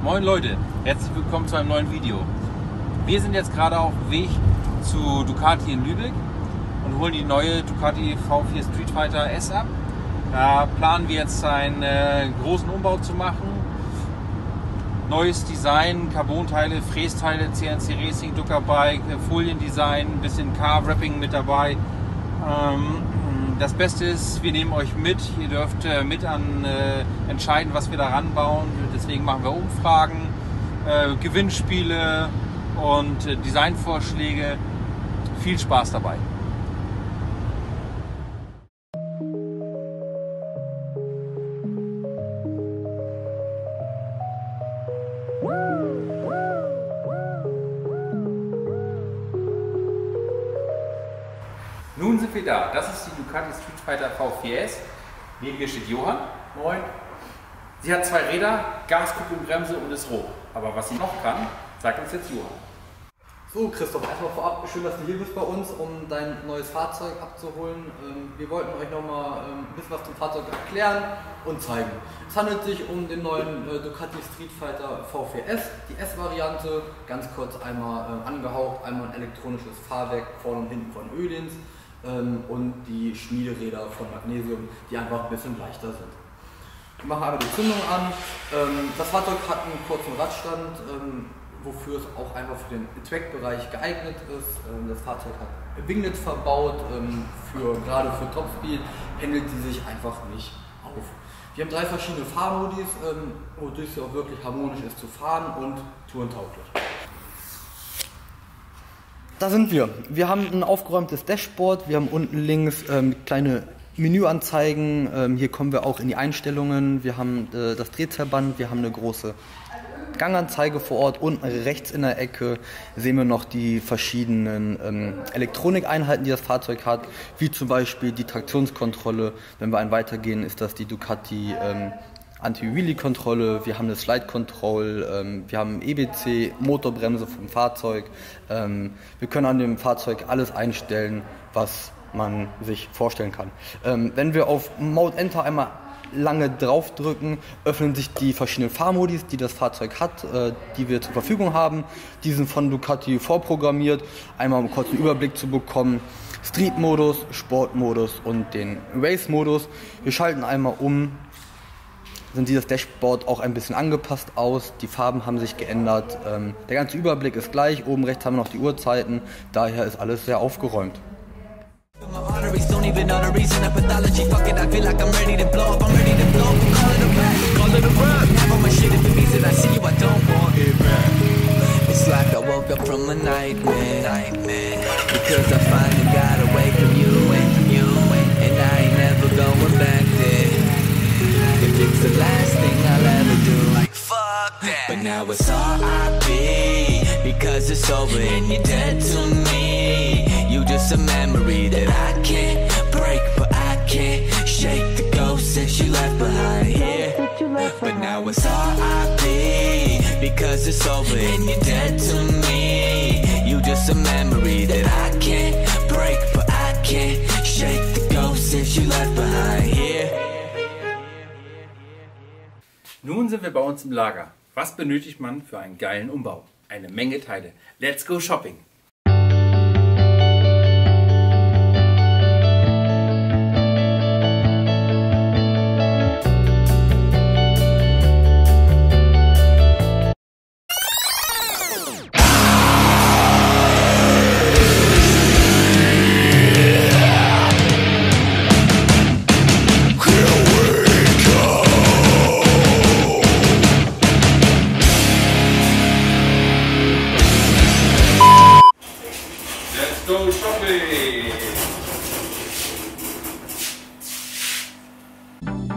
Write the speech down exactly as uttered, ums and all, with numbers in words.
Moin Leute, herzlich willkommen zu einem neuen Video. Wir sind jetzt gerade auf dem Weg zu Ducati in Lübeck und holen die neue Ducati V vier Street Fighter S ab. Da planen wir jetzt einen äh, großen Umbau zu machen. Neues Design, Carbon-Teile, Frästeile, C N C Racing, Duckerbike, Foliendesign, ein bisschen Car-Wrapping mit dabei. Ähm, das Beste ist, wir nehmen euch mit. Ihr dürft äh, mit an äh, entscheiden, was wir da ranbauen. Deswegen machen wir Umfragen, äh, Gewinnspiele und äh, Designvorschläge. Viel Spaß dabei. Nun sind wir da. Das ist die Ducati Street Fighter V vier S. Neben mir steht Johann. Moin. Sie hat zwei Räder, Gaskupplung, Bremse und ist rot. Aber was sie noch kann, sagt uns jetzt Johann. So Christoph, erstmal vorab, schön, dass du hier bist bei uns, um dein neues Fahrzeug abzuholen. Wir wollten euch nochmal ein bisschen was zum Fahrzeug erklären und zeigen. Es handelt sich um den neuen Ducati Street Fighter V vier S, die S-Variante, ganz kurz einmal angehaucht, einmal ein elektronisches Fahrwerk vorne und hinten von Öhlins und die Schmiederäder von Magnesium, die einfach ein bisschen leichter sind. Wir machen einmal die Zündung an. Das Fahrzeug hat einen kurzen Radstand, wofür es auch einfach für den Track-Bereich geeignet ist. Das Fahrzeug hat Winglets verbaut, für, gerade für Topspeed pendelt sie sich einfach nicht auf. Wir haben drei verschiedene Fahrmodis, wodurch sie auch wirklich harmonisch ist zu fahren und tourentauglich. Da sind wir. Wir haben ein aufgeräumtes Dashboard, wir haben unten links ähm, kleine Menüanzeigen, ähm, hier kommen wir auch in die Einstellungen, wir haben äh, das Drehzahlband, wir haben eine große Ganganzeige vor Ort. Unten rechts in der Ecke sehen wir noch die verschiedenen ähm, Elektronikeinheiten, die das Fahrzeug hat, wie zum Beispiel die Traktionskontrolle. Wenn wir einen weitergehen, ist das die Ducati ähm, Anti-Wheelie-Kontrolle, wir haben eine Slide-Control, ähm, wir haben E B C, Motorbremse vom Fahrzeug. Ähm, wir können an dem Fahrzeug alles einstellen, was man sich vorstellen kann. Ähm, wenn wir auf Mode Enter einmal lange draufdrücken, öffnen sich die verschiedenen Fahrmodis, die das Fahrzeug hat, äh, die wir zur Verfügung haben. Die sind von Ducati vorprogrammiert, einmal um kurz einen Überblick zu bekommen. Street-Modus, Sport-Modus und den Race-Modus. Wir schalten einmal um, sind dieses Dashboard auch ein bisschen angepasst aus, die Farben haben sich geändert, ähm, der ganze Überblick ist gleich, oben rechts haben wir noch die Uhrzeiten, daher ist alles sehr aufgeräumt. It's the last thing I'll ever do. Like fuck that. But now it's R I P because it's over and you're dead to me. You just a memory that I can't break, but I can't shake the ghost that you left behind here. But now it's R I P because it's over and you're dead to me. You just a memory that I can't break, but I can't shake the ghost that you left behind here. Nun sind wir bei uns im Lager. Was benötigt man für einen geilen Umbau? Eine Menge Teile. Let's go shopping! Go shopping!